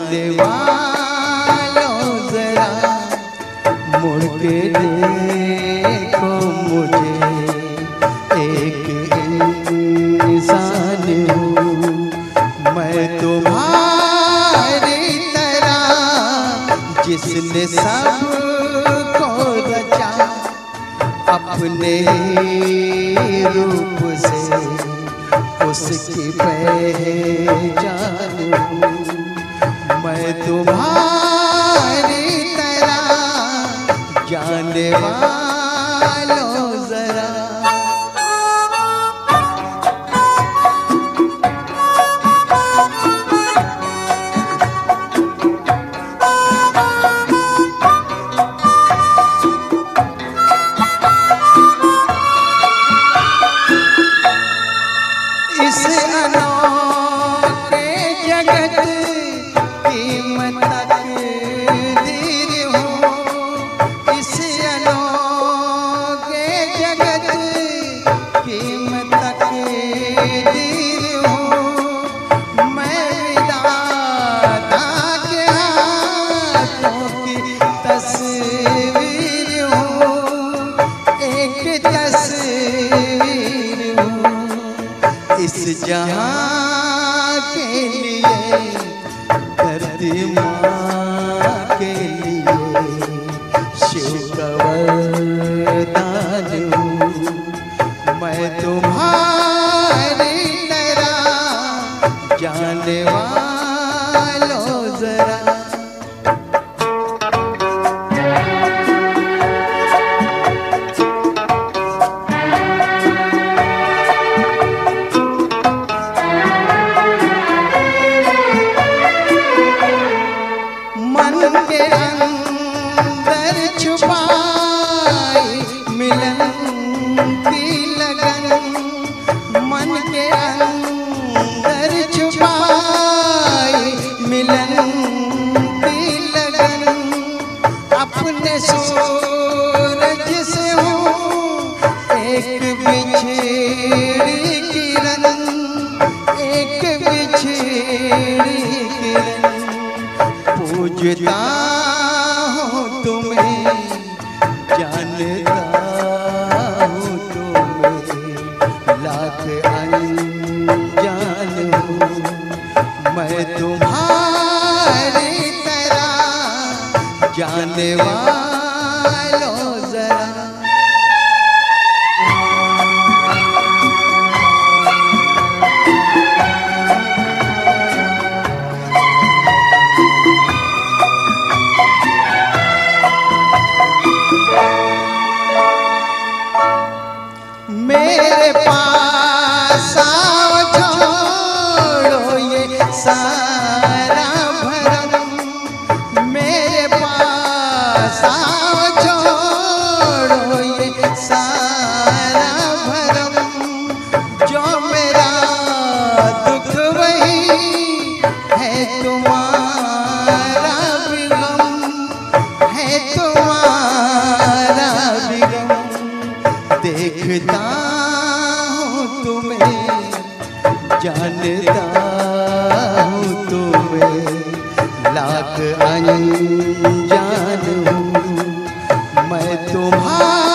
जानने वालों जरा मुड़ के देखो मुझे, एक इंसान हूँ मैं तुम्हारी तरह, जिसने सबको रचा अपने रूप से, उसकी पहचान हूँ मैं तुम्हारी तरह, जानने वालों जरा। इस अनोखे जगत की मैं तकदीर हूँ, इस अनोखे जगत की मैं तकदीर हूँ, मैं विधाता के हाथों की तस्वीर हूँ, एक तस्वीर हूँ इस जहां के लिए, धरती माँ के लिए शिव का वरदान हूँ मैं तुम्हारी तरह, जानने वालों जरा। मन के अंदर छुपाई मिलन की लगन, मन के अंदर छुपाई मिलन की लगन, अपने सूरज से हूँ एक बिछड़ी किरण, एक बिछड़ी किरण, पूजता हूँ तुम्हें, जानता हूँ तुम्हें, लाख अनजान हूँ मैं तुम्हारी तरह, जानने वालों जरा। मेरे पास आओ, छोड़ो ये सारा भरम, मेरे पास आओ, छोड़ो ये सारा भरम, जो मेरा दुख वही है तुम्हारा भी गम, है तुम्हारा भी गम, देखता हूँ तुम्हें, जानता हूँ तुम्हें, लाख अनजान हूँ मैं तुम्हारा